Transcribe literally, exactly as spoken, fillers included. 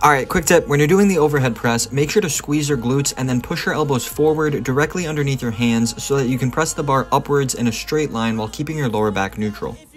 Alright, quick tip, when you're doing the overhead press, make sure to squeeze your glutes and then push your elbows forward directly underneath your hands so that you can press the bar upwards in a straight line while keeping your lower back neutral.